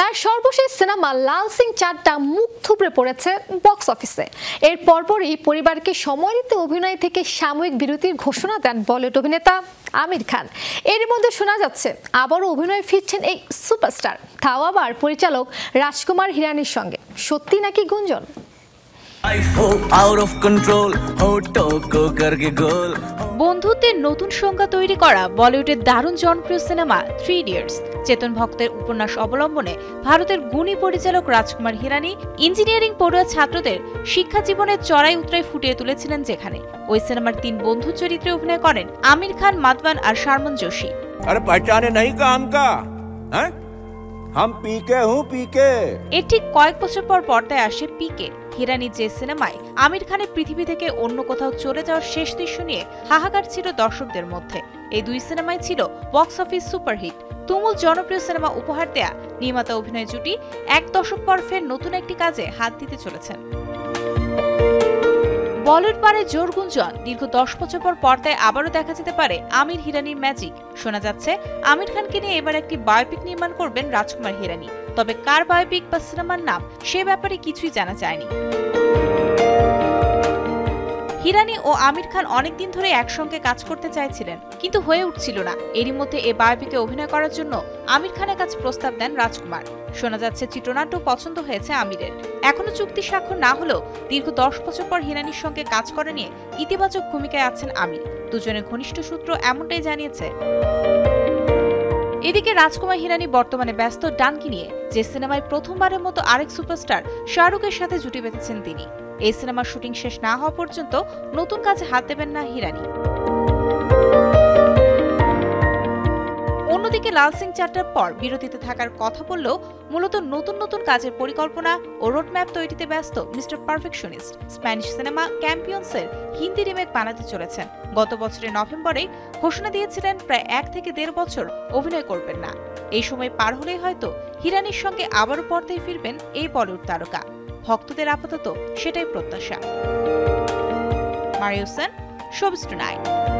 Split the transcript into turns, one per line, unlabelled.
তার সর্বশেষ সিনেমা লাল সিং চাড্ডা মুখ থুবড়ে পড়েছে বক্স অফিসে। এর পরপরই পরিবারকে সময় দিতে অভিনয় থেকে সাময়িক বিরতির ঘোষণা দেন বলিউড অভিনেতা আমির খান। এর মধ্যে শোনা যাচ্ছে আবারও অভিনয়ে ফিরছেন এই সুপারস্টার, তাও আবার পরিচালক রাজকুমার হিরানির সঙ্গে। সত্যি নাকি গুঞ্জন?
বন্ধুত্বের নতুন সংজ্ঞা তৈরি করা বলিউডের দারুণ জনপ্রিয় সিনেমা 3 ইডিয়টস চেতন ভক্তের উপন্যাস অবলম্বনে ভারতের গুণী পরিচালক রাজকুমার হিরানি ইঞ্জিনিয়ারিং পড়ুয়া ছাত্রদের শিক্ষা জীবনের চড়াই উতরাই ফুটিয়ে তুলেছিলেন, যেখানে ওই সিনেমার 3 বন্ধু চরিত্রে অভিনয় করেন আমির খান, মাধবন আর শারমন জোশী। এর ঠিক কয়েক বছর পর পর্দায় আসে পিকে। হিরানি যে সিনেমায় আমির খানের পৃথিবী থেকে অন্য কোথাও চলে যাওয়ার শেষ দৃশ্য নিয়ে হাহাকার ছিল দর্শকদের মধ্যে। এই 2 সিনেমাই ছিল বক্স অফিস সুপারহিট। তুমুল জনপ্রিয় সিনেমা উপহার দেয়া নির্মাতা অভিনয় জুটি 1 দশক পর ফের নতুন একটি কাজে হাত দিতে চলেছেন। বলিউড পারে জোর গুঞ্জন, দীর্ঘ 10 বছর পর পর্দায় আবারও দেখা যেতে পারে আমির হিরানির ম্যাজিক। শোনা যাচ্ছে আমির খানকে নিয়ে এবার একটি বায়োপিক নির্মাণ করবেন রাজকুমার হিরানি। তবে কার বায়োপিক বা সিনেমার নাম সে ব্যাপারে কিছুই জানা যায়নি। হিরানি ও আমির খান অনেকদিন ধরে একসঙ্গে কাজ করতে চাইছিলেন, কিন্তু হয়ে উঠছিল না। এরই মধ্যে এ বায়োপিকে অভিনয় করার জন্য আমির খানের কাছে প্রস্তাব দেন রাজকুমার। শোনা যাচ্ছে চিত্রনাট্য পছন্দ হয়েছে আমিরের। এখনো চুক্তি স্বাক্ষর না হলেও দীর্ঘ 10 বছর পর হিরানির সঙ্গে কাজ করা নিয়ে ইতিবাচক ভূমিকায় আছেন আমির। দুজনের ঘনিষ্ঠ সূত্র এমনটাই জানিয়েছে। এদিকে রাজকুমার হিরানি বর্তমানে ব্যস্ত ডানকি নিয়ে, যে সিনেমায় প্রথমবারের মতো আরেক সুপারস্টার শাহরুখের সাথে জুটি বেঁধেছেন তিনি। এই সিনেমার শুটিং শেষ না হওয়া পর্যন্ত নতুন কাজে হাত দেবেন না হিরানি। অন্যদিকে লাল সিং চাড্ডার পর বিরতিতে থাকার কথা বললেও মূলত নতুন কাজের পরিকল্পনা ও রোডম্যাপ তৈরিতে ব্যস্ত মিস্টার পারফেকশনিস্ট। স্প্যানিশ সিনেমা চ্যাম্পিয়ন্সের হিন্দি রিমেক বানাতে চলেছেন। গত বছরের নভেম্বরে ঘোষণা দিয়েছিলেন প্রায় 1 থেকে 1.5 বছর অভিনয় করবেন না। এই সময় পার হলেই হয়তো হিরানির সঙ্গে আবারও পর্দায় ফিরবেন এই বলিউড তারকা। ভক্তদের আপাতত সেটাই প্রত্যাশা। মারিউসন, শোবিজ টুনাইট।